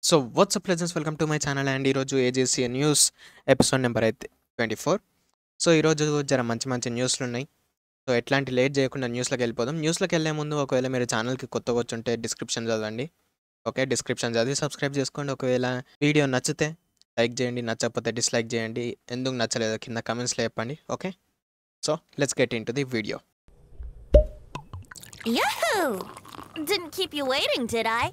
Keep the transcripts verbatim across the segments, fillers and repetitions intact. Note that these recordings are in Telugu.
So what's up legends welcome to my channel and ఈరోజు ఏజేసీ న్యూస్ ఎపిసోడ్ నెంబర్ అయితే ట్వంటీ ఫోర్. సో ఈరోజు జర మంచి మంచి న్యూస్లు ఉన్నాయి. సో ఎట్లాంటి లేట్ చేయకుండా న్యూస్లోకి వెళ్ళిపోదాం. న్యూస్లోకి వెళ్ళే ముందు ఒకవేళ మీరు ఛానల్కి కొత్తగా వచ్చుంటే డిస్క్రిప్షన్ చదవండి. ఓకే, డిస్క్రిప్షన్ చదివి సబ్స్క్రైబ్ చేసుకోండి. ఒకవేళ వీడియో నచ్చితే లైక్ చేయండి, నచ్చకపోతే డిస్లైక్ చేయండి. ఎందుకు నచ్చలేదో కింద కమెంట్స్లో చెప్పండి. Okay, so let's get into the video. Yahoo! Didn't keep you waiting, did I?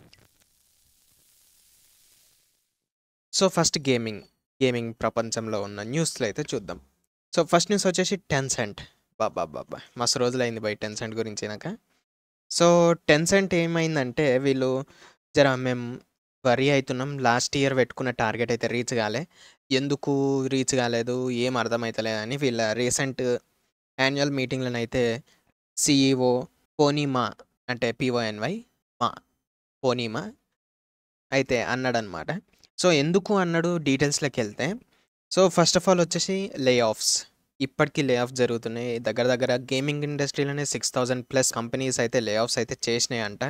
So first gaming gaming ప్రపంచంలో ఉన్న న్యూస్లో అయితే చూద్దాం. సో ఫస్ట్ న్యూస్ వచ్చేసి టెన్సెంట్. బాబా బాబా మస్తు రోజులైంది బై టెన్సెంట్ గురించి నాక. సో టెన్సెంట్ ఏమైందంటే వీళ్ళు జర మేము వరీ అవుతున్నాం, లాస్ట్ ఇయర్ పెట్టుకున్న టార్గెట్ అయితే రీచ్ కాలే, ఎందుకు రీచ్ కాలేదు ఏం అర్థమవుతలేదని వీళ్ళ రీసెంట్ యాన్యువల్ మీటింగ్లను అయితే సిఈఓ పోనీమా అంటే పిఓఎన్వై మా పోనీమా అయితే అన్నాడనమాట. సో ఎందుకు అన్నాడు డీటెయిల్స్లోకి వెళ్తే, సో ఫస్ట్ ఆఫ్ ఆల్ వచ్చేసి లే ఆఫ్స్. ఇప్పటికీ లే ఆఫ్ జరుగుతున్నాయి. దగ్గర దగ్గర గేమింగ్ ఇండస్ట్రీలోనే సిక్స్ థౌజండ్ ప్లస్ కంపెనీస్ అయితే లే ఆఫ్స్ అయితే చేసినాయి అంట.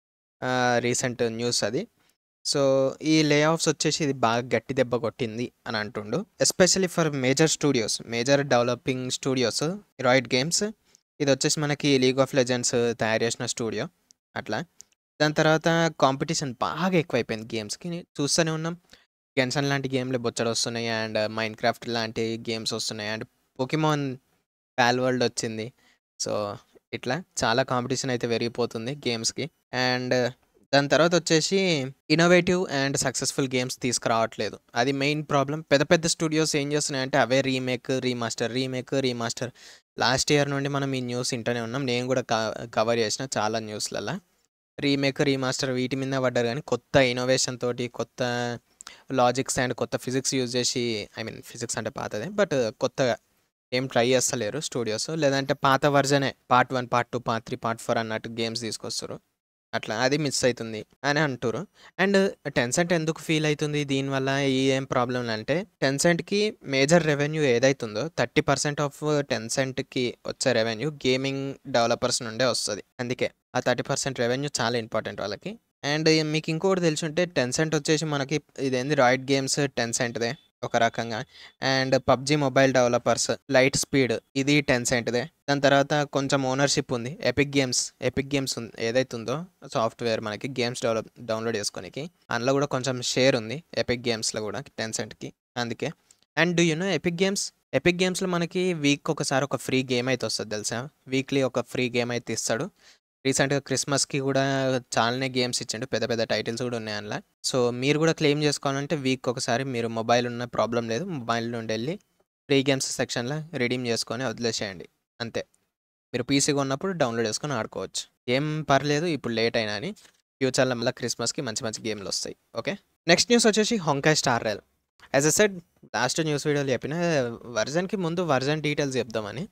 రీసెంట్ న్యూస్ అది. సో ఈ లే ఆఫ్స్ వచ్చేసి ఇది బాగా గట్టి దెబ్బ కొట్టింది అని అంటుండు, especially for major studios, major developing studios, Riot Games. ఇది వచ్చేసి మనకి లీగ్ ఆఫ్ లెజెండ్స్ తయారు చేసిన స్టూడియో అట్లా. దాని తర్వాత కాంపిటీషన్ బాగా ఎక్కువైపోయింది గేమ్స్కి. చూస్తూనే ఉన్నాం, గెన్సన్ లాంటి గేమ్లు బొచ్చడు వస్తున్నాయి, అండ్ మైండ్ క్రాఫ్ట్ లాంటి గేమ్స్ వస్తున్నాయి, అండ్ పోకిమాన్ ప్యాల్ వరల్డ్ వచ్చింది. సో ఇట్లా చాలా కాంపిటీషన్ అయితే పెరిగిపోతుంది గేమ్స్కి. అండ్ దాని తర్వాత వచ్చేసి ఇన్నోవేటివ్ అండ్ సక్సెస్ఫుల్ గేమ్స్ తీసుకురావట్లేదు, అది మెయిన్ ప్రాబ్లం. పెద్ద పెద్ద స్టూడియోస్ ఏం చేస్తున్నాయంటే అవే remake remaster remake remaster. Last year నుండి మనం ఈ న్యూస్ వింటూనే ఉన్నాం, నేను కూడా కవర్ చేసిన చాలా న్యూస్లలో. రీమేక్ రీమాస్టర్ వీటి మీద పడ్డారు, కానీ కొత్త ఇన్నోవేషన్ తోటి, కొత్త లాజిక్స్ అండ్ కొత్త ఫిజిక్స్ యూజ్ చేసి, ఐ మీన్ ఫిజిక్స్ అంటే పాతదే బట్ కొత్తగా ఏం ట్రై చేస్తలేరు స్టూడియోస్. లేదంటే పాత వర్జనే part one part two part three part four అన్నట్టు గేమ్స్ తీసుకొస్తారు, అట్లా అది మిస్ అవుతుంది అని అంటారు. అండ్ టెన్సెంట్ ఎందుకు ఫీల్ అవుతుంది దీనివల్ల, ఈ ఏం ప్రాబ్లం అంటే టెన్సెంట్కి మేజర్ రెవెన్యూ ఏదైతుందో థర్టీ పర్సెంట్ ఆఫ్ టెన్సెంట్కి వచ్చే రెవెన్యూ గేమింగ్ డెవలపర్స్ నుండే వస్తుంది. అందుకే ఆ థర్టీ పర్సెంట్ రెవెన్యూ చాలా ఇంపార్టెంట్ వాళ్ళకి. అండ్ మీకు ఇంకోటి తెలుసుంటే టెన్సెంట్ వచ్చేసి మనకి ఇదేంది రాయిట్ గేమ్స్ టెన్సెంట్దే ఒక రకంగా, and PUBG mobile developers light speed ఇది టెన్సెంట్దే. దాని తర్వాత కొంచెం ఓనర్షిప్ ఉంది ఎపిక్ గేమ్స్. ఎపిక్ గేమ్స్ ఉంది ఏదైతే ఉందో సాఫ్ట్వేర్ మనకి గేమ్స్ డెవలప్ డౌన్లోడ్ చేసుకోనికి, అందులో కూడా కొంచెం షేర్ ఉంది ఎపిక్ గేమ్స్లో కూడా టెన్సెంట్కి, అందుకే. And do you know Epic Games Epic గేమ్స్లో మనకి వీక్ ఒకసారి ఒక ఫ్రీ గేమ్ అయితే వస్తుంది తెలుసా, వీక్లీ ఒక ఫ్రీ గేమ్ అయితే ఇస్తాడు. రీసెంట్గా క్రిస్మస్కి కూడా చాలానే గేమ్స్ ఇచ్చిండు, పెద్ద పెద్ద టైటిల్స్ కూడా ఉన్నాయి అందులో. సో మీరు కూడా క్లెయిమ్ చేసుకోవాలంటే వీక్ ఒకసారి మీరు మొబైల్ ఉన్న ప్రాబ్లం లేదు, మొబైల్ నుండి వెళ్ళి ఫ్రీ గేమ్స్ సెక్షన్లో రిడీమ్ చేసుకొని వదిలేసేయండి అంతే. మీరు పీసీ ఉన్నప్పుడు డౌన్లోడ్ చేసుకొని ఆడుకోవచ్చు, ఏం పర్లేదు ఇప్పుడు లేట్ అయినా అని. ఫ్యూచర్లో మళ్ళీ క్రిస్మస్కి మంచి మంచి గేమ్లు వస్తాయి. ఓకే, నెక్స్ట్ న్యూస్ వచ్చేసి Honkai Star Rail. As a said last news వీడియోలో చెప్పిన వర్జన్కి ముందు వర్జన్ డీటెయిల్స్ చెప్దామని.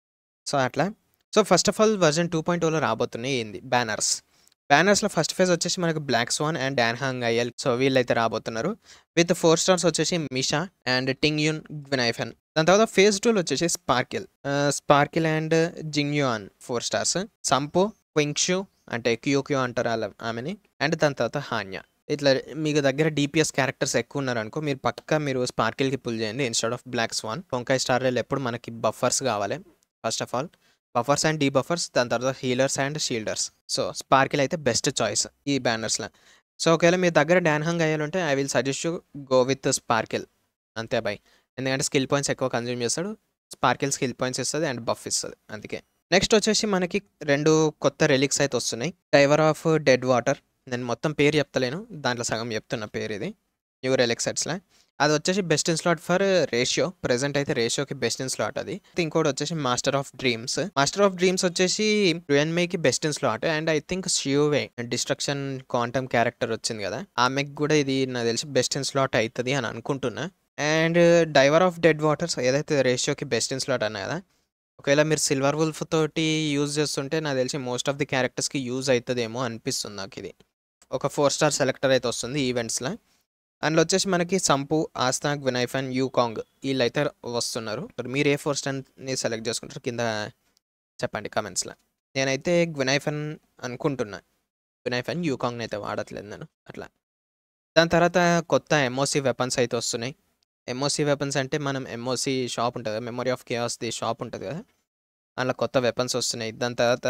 సో అట్లా. So first of all version two point ఓలో రాబోతున్నాయి ఏంది బ్యానర్స్. బ్యానర్స్లో ఫస్ట్ ఫేజ్ వచ్చేసి మనకి Black Swan and Dan Heng IL. So వీళ్ళైతే రాబోతున్నారు విత్ ఫోర్ స్టార్స్ వచ్చేసి Misha and Tingyun Guinaifen. దాని తర్వాత ఫేజ్ టూలో వచ్చేసి Sparkle Sparkle and Jingyuan four stars, Sampo Qingque అంటే క్యూ క్యూ అంటారు అలా ఆమెని, అండ్ దాని తర్వాత హాన్యా. ఇట్లా మీకు దగ్గర డిపిఎస్ క్యారెక్టర్స్ ఎక్కువ ఉన్నారనుకో మీరు పక్కా మీరు స్పార్కిల్కి పుల్ చేయండి instead of Black Swan. Honkai Star Rail ఎప్పుడు మనకి బఫర్స్ కావాలి, first of all buffers and debuffers, దాని తర్వాత healers and shielders. So Sparkle అయితే బెస్ట్ చాయిస్ ఈ బ్యానర్స్లో. సో ఒకవేళ మీ దగ్గర డాన్హాంగ్ అయ్యాలంటే I will suggest you go with Sparkle అంతే బై, ఎందుకంటే స్కిల్ పాయింట్స్ ఎక్కువ కన్జ్యూమ్ చేస్తాడు, స్పార్కిల్ స్కిల్ పాయింట్స్ ఇస్తుంది అండ్ బఫ్ ఇస్తుంది అందుకే. నెక్స్ట్ వచ్చేసి మనకి రెండు కొత్త రెలిక్స్ అయితే వస్తున్నాయి, డైవర్ ఆఫ్ డెడ్ వాటర్. నేను మొత్తం పేరు చెప్తలేను, దాంట్లో సగం చెప్తున్న పేరు ఇది న్యూ రెలిక్ సెట్స్లో. అది వచ్చేసి best in slot for ratio, present అయితే రేషియోకి బెస్ట్ ఇన్ స్లాట్ అది. ఇంకోటి వచ్చేసి master of dreams. Master of dreams వచ్చేసి రుయన్మేకి best in slot, and I think Xueyi destruction quantum character వచ్చింది కదా ఆమెకి కూడా ఇది నాకు తెలిసి బెస్ట్ ఇన్ స్లాట్ అవుతుంది అని అనుకుంటున్నా. And diver of dead waters ఏదైతే రేషియోకి బెస్ట్ ఇన్ స్లాట్ అన్నా కదా, ఒకవేళ మీరు సిల్వర్ వుల్ఫ్ తోటి యూజ్ చేస్తుంటే నాకు తెలిసి మోస్ట్ ఆఫ్ ది క్యారెక్టర్స్కి యూజ్ అవుతుందేమో అనిపిస్తుంది నాకు. ఇది ఒక ఫోర్ స్టార్ సెలెక్టర్ అయితే వస్తుంది ఈవెంట్స్లో. అందులో వచ్చేసి మనకి సంపు, ఆస్తా, గ్వినైఫన్, యూకాంగ్ వీళ్ళు అయితే వస్తున్నారు. మీరు ఏ ఫోర్ స్టార్ని సెలెక్ట్ చేసుకుంటారు కింద చెప్పండి కమెంట్స్లో. నేనైతే గ్వినైఫన్ అనుకుంటున్నా, గ్వినైఫన్ యూకాంగ్ని అయితే వాడట్లేదు నేను అట్లా. దాని తర్వాత కొత్త ఎంఓసీ వెపన్స్ అయితే వస్తున్నాయి. ఎంఓసీ వెపన్స్ అంటే మనం ఎంఓసీ షాప్ ఉంటది కదా! మెమరీ ఆఫ్ కేయాస్‌ది షాప్ ఉంటది కదా! అందులో కొత్త వెపన్స్ వస్తున్నాయి. దాని తర్వాత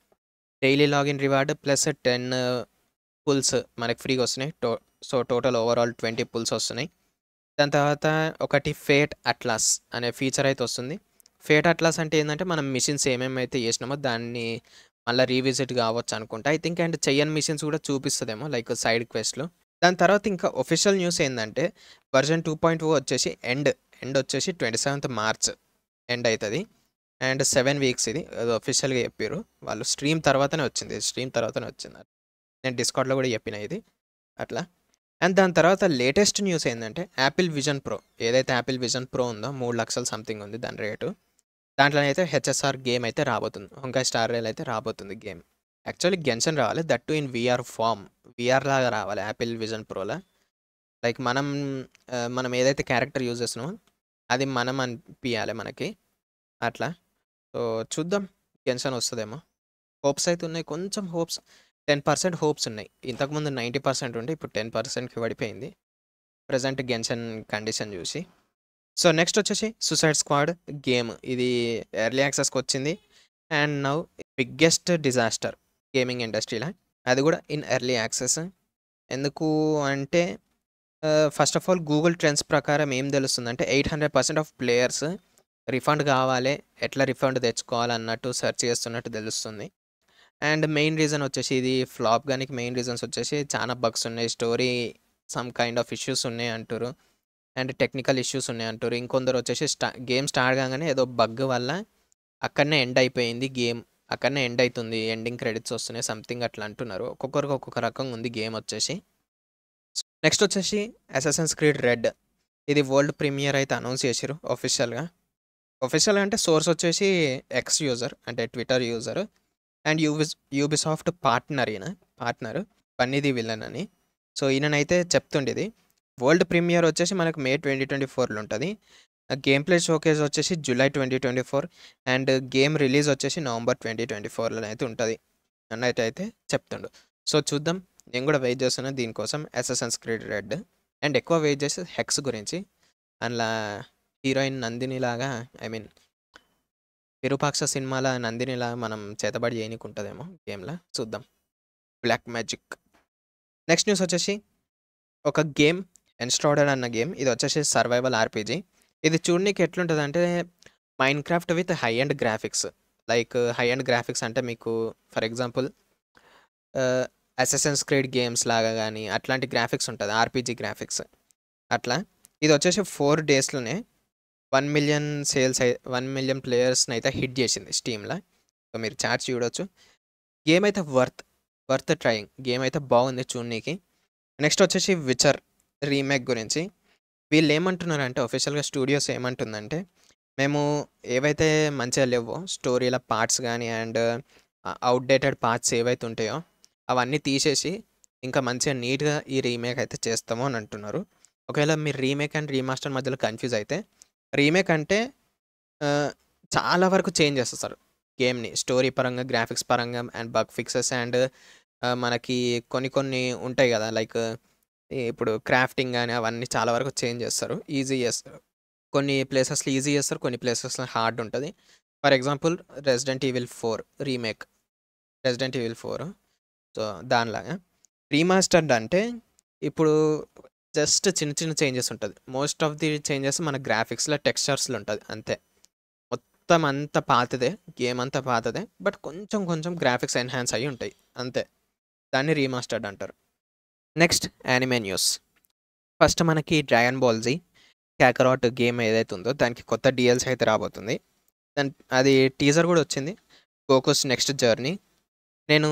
daily login reward plus ten pulls మనకి ఫ్రీగా వస్తున్నాయి. టో so, total overall twenty pulls వస్తున్నాయి. దాని తర్వాత ఒకటి ఫేట్ అట్లాస్ అనే ఫీచర్ అయితే వస్తుంది. ఫేట్ అట్లాస్ అంటే ఏందంటే మనం మిషన్స్ ఏమేమైతే చేసినామో దాన్ని మళ్ళా రీవిజిట్ కావచ్చు అనుకుంటా. ఐ థింక్ అండ్ చెయ్యని మిషన్స్ కూడా చూపిస్తదేమో లైక్ సైడ్ క్వెస్ట్‌లు. దాని తర్వాత ఇంకా ఆఫిషియల్ న్యూస్ ఏందంటే వర్షన్ టూ పాయింట్ ఓ వచ్చేసి ఎండ్ ఎండ్ వచ్చేసి ట్వంటీ సెవెంత్ మార్చ్ ఎండ్ అయితది. అండ్ సెవెన్ వీక్స్ ఇది. అది ఆఫిషియల్‌గా చెప్పిర్రు. వాళ్ళు స్ట్రీమ్ తర్వాతనే వచ్చింది. స్ట్రీమ్ తర్వాతనే వచ్చింది. నేను డిస్కార్డ్‌లో కూడా చెప్పిన ఇది. అట్లా. అండ్ దాని తర్వాత లేటెస్ట్ న్యూస్ ఏందంటే యాపిల్ విజన్ ప్రో ఏదైతే యాపిల్ విజన్ ప్రో ఉందో మూడు లక్షలు సంథింగ్ ఉంది దాని రేటు. దాంట్లోనైతే హెచ్ఎస్ఆర్ గేమ్ అయితే రాబోతుంది. హొంకాయ్ స్టార్ రైల్ అయితే రాబోతుంది గేమ్. యాక్చువల్లీ గెన్షన్ రావాలి. That to in VR form. VR లాగా రావాలి యాపిల్ విజన్ ప్రోలా. లైక్ మనం ఆహ్, మనం ఏదైతే క్యారెక్టర్ యూజ్ చేస్తున్నామో అది మనం అనిపియాలి మనకి. అట్లా. సో, చూద్దాం గెన్షన్ వస్తదేమో. హోప్స్ అయితే ఉన్నాయి. కొంచెం హోప్స్ టెన్ పర్సెంట్ హోప్స్ ఉన్నాయి. ఇంతకుముందు నైంటీ పర్సెంట్ ఉండే ఇప్పుడు టెన్ పర్సెంట్‌కి పడిపోయింది. ప్రెజెంట్ గెన్షన్ కండిషన్ చూసి. సో, నెక్స్ట్ వచ్చేసి సూసైడ్ స్క్వాడ్ గేమ్. ఇది ఎర్లీ యాక్సెస్‌కి వచ్చింది. And now biggest disaster gaming ఇండస్ట్రీలో. అది కూడా ఇన్ ఎర్లీ యాక్సెస్. ఎందుకు అంటే ah, first of all Google Trends ప్రకారం ఏం తెలుస్తుందంటే eight hundred percent of players refund కావాలి. ఎట్లా రిఫండ్ తెచ్చుకోవాలన్నట్టు సెర్చ్ చేస్తున్నట్టు తెలుస్తుంది. అండ్ మెయిన్ రీజన్ వచ్చేసి ఇది ఫ్లాప్ గానికి మెయిన్ రీజన్స్ వచ్చేసి చాలా బగ్స్ ఉన్నాయి. Story some kind of issues ఉన్నాయి అంటుర్రు. అండ్ టెక్నికల్ ఇష్యూస్ ఉన్నాయి అంటుర్రు. ఇంకొందరు వచ్చేసి స్టా గేమ్ స్టార్ట్ కాగానే ఏదో బగ్ వల్ల అక్కడనే ఎండ్ అయిపోయింది గేమ్. అక్కడనే ఎండ్ అయితుంది. ఎండింగ్ క్రెడిట్స్ వస్తున్నాయి సంథింగ్ అట్లా అంటున్నారు. ఒక్కొక్కరికి ఒక్కొక్క రకంగా ఉంది గేమ్ వచ్చేసి. నెక్స్ట్ వచ్చేసి అసాసిన్స్ క్రీడ్ రెడ్. ఇది వరల్డ్ ప్రీమియర్ అయితే అనౌన్స్ చేసిర్రు ఆఫిషియల్‌గా. ఆఫిషియల్ అంటే సోర్స్ వచ్చేసి ఎక్స్ యూజర్ అంటే ట్విట్టర్ యూజర్. అండ్ యూబిస్ యూబిసాఫ్ట్ పార్ట్నర్ ఈయన. పార్ట్నర్ బన్నీది విలన్ అని. సో, ఈయననైతే చెప్తుండేది. వరల్డ్ ప్రీమియర్ వచ్చేసి మనకు మే ట్వంటీ ట్వంటీ ఫోర్‌లో ఉంటది. గేమ్ ప్లే షోకేస్ వచ్చేసి July twenty twenty four and game release వచ్చేసి నవంబర్ ట్వంటీ ట్వంటీ ఫోర్‌లో అయితే ఉంటది అన్నట్టు అయితే చెప్తుండు. సో, చూద్దాం. నేను కూడా వెయిట్ చేస్తున్నా దీనికోసం అసాసిన్స్ క్రీడ్ రెడ్. అండ్ ఎక్కువ వెయిట్ చేసేది హెక్స్ గురించి. అందులో హీరోయిన్ నందినిలాగా ఐ మీన్ విరూపాక్ష సినిమాల నందినిలా మనం చేతబడి చేయనీకి ఉంటదేమో గేమ్‌లో చూద్దాం. Black magic. నెక్స్ట్ న్యూస్ వచ్చేసి ఒక గేమ్ ఎన్‌స్ట్రాడెడ్ అన్న గేమ్. ఇది వచ్చేసి సర్వైవల్ ఆర్‌పీజీ. ఇది చూడనీకి ఎట్లుంటదంటే Minecraft with high end graphics. Like high end graphics అంటే మీకు for example ah, Assassin's Creed games లాగా గానీ అట్లాంటి గ్రాఫిక్స్ ఉంటది. RPG graphics. అట్లా. ఇది వచ్చేసి ఫోర్ డేస్‌లోనే వన్ మిలియన్ సేల్స్ అయి వన్ మిలియన్ ప్లేయర్స్‌నైతే హిట్ చేసింది స్టీమ్‌లో. సో, మీరు చార్ట్స్ చూడొచ్చు. గేమ్ అయితే వర్త్. Worth trying. గేమ్ అయితే బాగుంది చూడనీకి. నెక్స్ట్ వచ్చేసి విచర్ రీమేక్ గురించి. వీళ్ళు ఏమంటున్నారంటే ఆఫిషియల్‌గా స్టూడియోస్ ఏమంటుందంటే మేము ఏవైతే మంచిగా లేవో స్టోరీల పార్ట్స్ గానీ అండ్ ఆహ్, ఔట్‌డేటెడ్ పార్ట్స్ ఏవైతే ఉంటాయో అవన్నీ తీసేసి ఇంకా మంచిగా నీట్‌గా ఈ రీమేక్ అయితే చేస్తాము అని అంటున్నారు. ఒకవేళ మీరు రీమేక్ అండ్ రీమాస్టర్ మధ్యలో కన్‌ఫ్యూజ్ అయితే రీమేక్ అంటే ఆహ్, చాలా వరకు చేంజ్ చేసేస్తారు గేమ్‌ని. స్టోరీ పరంగా, గ్రాఫిక్స్ పరంగా అండ్ బగ్ ఫిక్సెస్ అండ్ ఆహ్, మనకి కొన్ని కొన్ని ఉంటాయి గదా! లైక్ ఇప్పుడు క్రాఫ్టింగ్ గాని అవన్నీ చాలా వరకు చేంజ్ చేస్తారు. ఈజీ చేస్తారు. కొన్ని ప్లేసెస్‌లో ఈజీ చేస్తారు. కొన్ని ప్లేసెస్‌లో హార్డ్ ఉంటది. For example 'Resident Evil four' remake. 'Resident Evil four' so, దానిలాగా. రీమాస్టర్డ్ అంటే ఇప్పుడు జస్ట్ చిన్న చిన్న చేంజెస్ ఉంటది. మోస్ట్ ఆఫ్ ది చేంజెస్ మన గ్రాఫిక్స్‌లో, టెక్స్చర్స్‌లో ఉంటది అంతే. మొత్తం అంతా పాతదే. గేమ్ అంతా పాతదే. బట్ కొంచెం కొంచెం గ్రాఫిక్స్ ఎన్హాన్స్ అయ్యి ఉంటాయి. అంతే. దాన్ని రీమాస్టర్డ్ అంటారు. Next anime news. ఫస్ట్ మనకి 'Dragon Ball Z' Kakarot game ఏదైతే ఉందో దానికి కొత్త డీఎల్సీ అయితే రాబోతుంది. దాన్ అది టీజర్ కూడా వచ్చింది. 'Goku's next journey'. నేను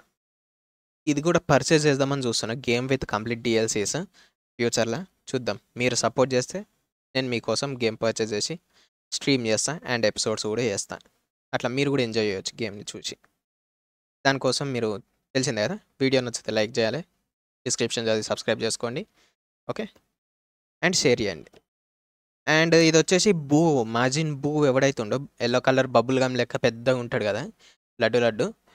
ఇది కూడా పర్చేజ్ చేద్దామని చూస్తున్నా. గేమ్ విత్ కంప్లీట్ డీఎల్సీస్ ఫ్యూచర్‌లో చూద్దాం. మీరు సపోర్ట్ చేస్తే నేను మీకోసం గేమ్ పర్చేజ్ చేసి స్ట్రీమ్ చేస్తా అండ్ ఎపిసోడ్స్ కూడా చేస్తా. అట్లా మీరు కూడా ఎంజాయ్ చేయొచ్చు గేమ్‌ని చూసి. దానికోసం మీరు తెలిసిందే కదా! వీడియో నచ్చితే లైక్ చేయాలి. డిస్క్రిప్షన్ చదివి సబ్స్క్రైబ్ చేసుకోండి. ఓకే. అండ్ షేర్ చేయండి. అండ్ ఇదొచ్చేసి బూ మాజిన్ బూ ఎవడైతే ఉండో యెల్లో కలర్ బబుల్ గమ్ లెక్క పెద్దగా ఉంటాడు కదా! లడ్డు లడ్డు.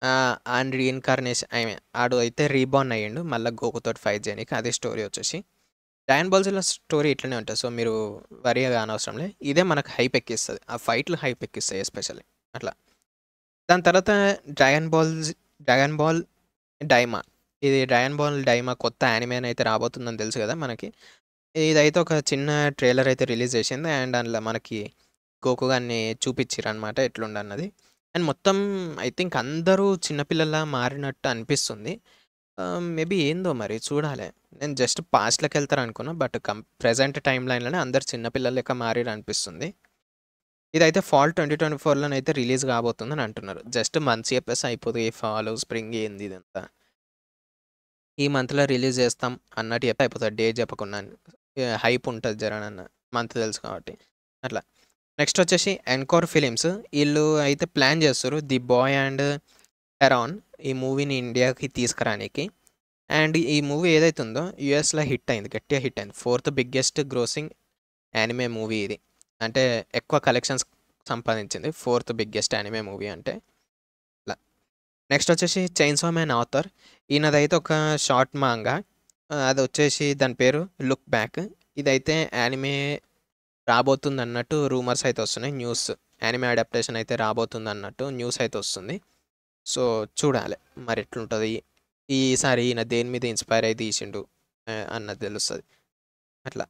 ఆహ్, అండ్ రీఇన్‌కార్నేషన్ ఐ మీన్ ఆడు అయితే రీబార్న్ అయ్యిండు. మళ్ళా గోకుతోటి ఫైట్ చేయనీకి. అదే స్టోరీ వచ్చేసి. డ్రాగన్ బాల్ జీలో స్టోరీ ఇట్లనే ఉంటది. సో, మీరు వరీ కానవసరం లే. ఇదే మనకు హైప్ ఎక్కిస్తది. ఆ ఫైట్‌లు హైప్ ఎక్కిస్తాయి ఎస్పెషల్లీ. అట్లా. దాని తర్వాత Dragon Balls Dragon Ball Daima. ఇది డ్రాగన్ బాల్ డైమా కొత్త యానిమే అయితే రాబోతుందని తెలుసు కదా మనకి. ఇదైతే ఒక చిన్న ట్రైలర్ అయితే రిలీజ్ చేసింది. అండ్ అందులో మనకి గోకు గారిని చూపిచ్చిరనమాట ఎట్లుండన్నది. అండ్ మొత్తం ఐ థింక్ అందరూ చిన్న పిల్లల్లా మారినట్టు అనిపిస్తుంది. ఆహ్, మేబీ ఏందో మరి చూడాలే. నేను జస్ట్ పాస్ట్‌లోకెళ్తారనుకున్నా. బట్ కం ప్రెజెంట్ టైమ్ లైన్‌లోనే అందరూ చిన్న పిల్లల లెక్క మారిరనిపిస్తుంది. ఇదైతే ఫాల్ ట్వంటీ ట్వంటీ ఫోర్‌లోనైతే రిలీజ్ కాబోతుందని అంటున్నారు. జస్ట్ మంత్స్ చెప్పేసి అయిపోతది. ఫాల్, స్ప్రింగ్ ఏంది ఇదంతా. ఈ మంత్‌లో రిలీజ్ చేస్తాం అన్నట్టు చెప్తే అయిపోతది. డేట్ చెప్పకుండా. ఆహ్, హైప్ ఉంటది జరనన్న. మంత్ తెలుసు కాబట్టి. అట్లా. నెక్స్ట్ వచ్చేసి ఎన్‌కోర్ ఫిలిమ్స్. ఈళ్ళు అయితే ప్లాన్ చేస్తుర్రు 'ది బాయ్ అండ్ హెరాన్' ఈ మూవీని ఇండియాకి తీసుకురానీకి. అండ్ ఈ మూవీ ఏదైతే ఉందో యూఎస్‌లో హిట్ అయింది. గట్టిగా హిట్ అయింది. Fourth biggest grossing anime movie ఇది. అంటే ఎక్కువ కలెక్షన్స్ సంపాదించింది. ఫోర్త్ బిగ్గెస్ట్ యానిమే మూవీ అంటే. అలా. నెక్స్ట్ వచ్చేసి 'చైన్సా మ్యాన్' ఆథర్. ఈయనదైతే ఒక షార్ట్ మాంగా. ఆహ్, అదొచ్చేసి దాని పేరు 'లుక్ బ్యాక్'. ఇదైతే యానిమే రాబోతుందన్నట్టు రూమర్స్ అయితే వస్తున్నాయి. న్యూస్. యానిమే అడాప్టేషన్ అయితే రాబోతుందన్నట్టు న్యూస్ అయితే వస్తుంది. సో, చూడాలి. మరి ఎట్లుంటది? ఈసారి ఈయన దేని మీద ఇన్‌స్పైర్ అయ్యి తీసిండు ఆహ్, అన్నది తెలుస్తది. అట్లా.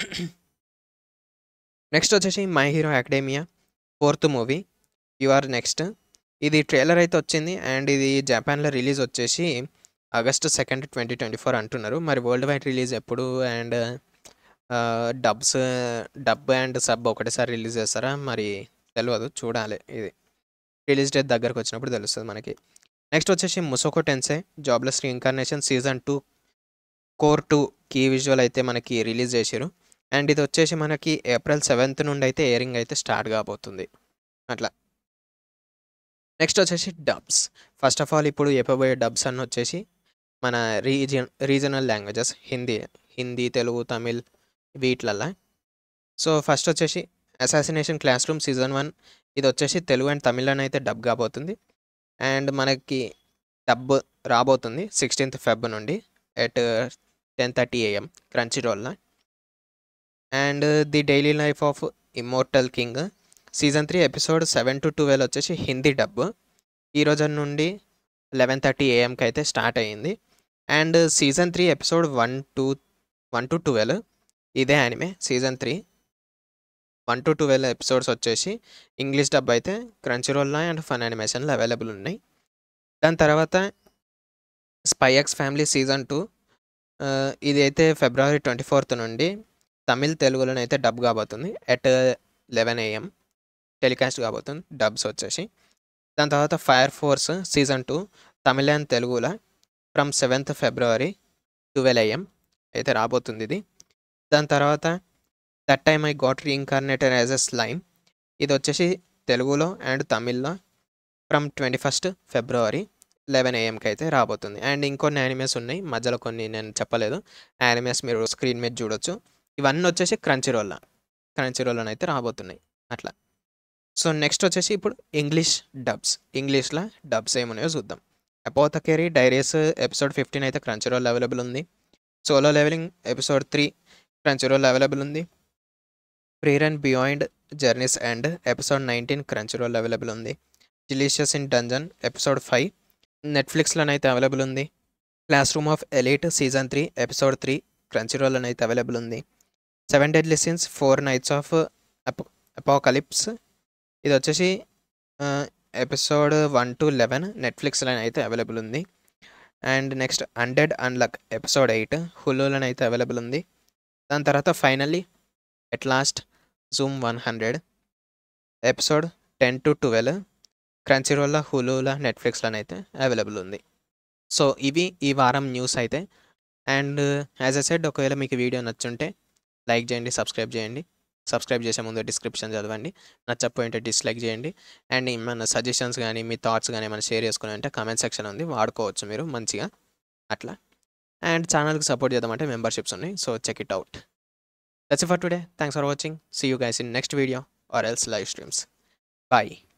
నెక్స్ట్ వచ్చేసి 'My Hero Academia' fourth movie 'You're Next'. ఇది ట్రైలర్ అయితే వచ్చింది. అండ్ ఇది జపాన్‌లో రిలీజ్ వచ్చేసి August second twenty twenty four అంటున్నారు. మరి వరల్డ్ వైడ్ రిలీజ్ ఎప్పుడు? And ah, dubs dub and sub ఒకటేసారి రిలీజ్ చేస్తారా? మరి తెలవదు. చూడాలి ఇది. రిలీజ్ డేట్ దగ్గరకొచ్చినప్పుడు తెలుస్తది మనకి. నెక్స్ట్ వచ్చేసి 'Mushoku Tensei Jobless Reincarnation' season two cour two key visual అయితే మనకి రిలీజ్ చేసిర్రు. అండ్ ఇది వచ్చేసి మనకి ఏప్రిల్ సెవెంత్ నుండి అయితే ఎయిరింగ్ అయితే స్టార్ట్ కాబోతుంది. అట్లా. నెక్స్ట్ వచ్చేసి డబ్స్. ఫస్ట్ ఆఫ్ ఆల్ ఇప్పుడు చెప్పబోయే డబ్స్ అన్నీ వచ్చేసి మన region regional languages Hindi, Hindi, Telugu, Tamil వీటిలల్ల. సో, ఫస్ట్ వచ్చేసి 'Assassination Classroom' season one ఇది వచ్చేసి తెలుగు అండ్ తమిళ్‌లోనైతే డబ్ కాబోతుంది. అండ్ మనకి డబ్ రాబోతుంది సిక్స్టీన్త్ ఫెబ్ నుండి ఎట్ టెన్ థర్టీ ఏఎం క్రంచీ రోల్‌లో. And 'The Daily Life of Immortal King' season three episode seven to twelve వచ్చేసి హిందీ డబ్. ఈ రోజు నుండి లెవెన్ థర్టీ ఏఎంకి అయితే స్టార్ట్ అయ్యింది. And season three episode one to one to twelve ఇదే anime season three. One to twelve episodes వచ్చేసి ఇంగ్లీష్ డబ్ అయితే క్రంచీ రోల్‌లో అండ్ ఫన్ యానిమేషన్‌లో అవైలబుల్ ఉన్నాయి. దాని తర్వాత 'Spy X Family' season two ah, ఇది అయితే ఫిబ్రవరి ట్వంటీ ఫోర్త్ నుండి తమిళ్, తెలుగులోనైతే డబ్ కాబోతుంది. ఎట్ లెవెన్ ఏఎం టెలికాస్ట్ కాబోతుంది డబ్స్ వచ్చేసి. దాని తర్వాత 'Fire Force' season two Tamil and తెలుగులో from seventh February twelve AM అయితే రాబోతుంది ఇది. దాని తర్వాత 'That Time I Got Reincarnated as a Slime' ఇది వచ్చేసి తెలుగులో అండ్ తమిళ్‌లో from twenty first February eleven ఏఎంకి అయితే రాబోతుంది. అండ్ ఇంకొన్ని యానిమేస్ ఉన్నాయి. మధ్యలో కొన్ని నేను చెప్పలేదు. యానిమేస్ మీరు స్క్రీన్ మీద చూడొచ్చు. ఇవన్నీ వచ్చేసి క్రంచీ రోల్‌లో. క్రంచీ రోల్‌లోనైతే రాబోతున్నాయి. అట్లా. సో, నెక్స్ట్ వచ్చేసి ఇప్పుడు ఇంగ్లీష్ డబ్స్. ఇంగ్లీష్‌లో డబ్స్ ఏమున్నాయో చూద్దాం. 'అపోథకెరీ డైరీస్' ఎపిసోడ్ ఫిఫ్టీన్ అయితే క్రంచీ రోల్‌లో అవైలబుల్ ఉంది. 'సోలో లెవెలింగ్' ఎపిసోడ్ త్రీ క్రంచీ రోల్‌లో అవైలబుల్ ఉంది. 'Frieren and Beyond Journey's End' episode nineteen క్రంచీ రోల్‌లో అవైలబుల్ ఉంది. 'Delicious in Dungeon' episode five నెట్‌ఫ్లిక్స్‌లోనైతే అవైలబుల్ ఉంది. 'Classroom of Elite' season three episode three క్రంచీ రోల్‌లోనైతే అవైలబుల్ ఉంది. 'Seven Deadly Sins Four Knights of Apo Apocalypse' ఇది వచ్చేసి ah, episode one to eleven నెట్‌ఫ్లిక్స్‌లోనైతే అవైలబుల్ ఉంది. And next 'Undead Unluck' episode eight హులులోనైతే అవైలబుల్ ఉంది. దాని తర్వాత finally at last 'Zom one hundred' episode ten to twelve క్రంచీ రోల్‌లో, హులులో, నెట్‌ఫ్లిక్స్‌లోనైతే అవైలబుల్ ఉంది. సో, ఇవి ఈ వారం న్యూస్ అయితే. అండ్ యాజ్ ఐ సెడ్ ఒకవేళ మీకు వీడియో నచ్చుంటే లైక్ చేయండి, సబ్స్క్రైబ్ చేయండి. సబ్స్క్రైబ్ చేసే ముందు డిస్క్రిప్షన్ చదవండి. నచ్చకపోయింటే డిస్లైక్ చేయండి. అండ్ ఏమన్నా సజెషన్స్ కానీ మీ థాట్స్ కానీ ఏమైనా షేర్ చేసుకుని అంటే కామెంట్ సెక్షన్ ఉంది వాడుకోవచ్చు మీరు మంచిగా అట్లా. అండ్ ఛానల్కి సపోర్ట్ చేద్దామంటే మెంబర్షిప్స్ ఉన్నాయి. So, check it out. That's it for today. Thanks for watching. See you guys in next video or else live streams. Bye.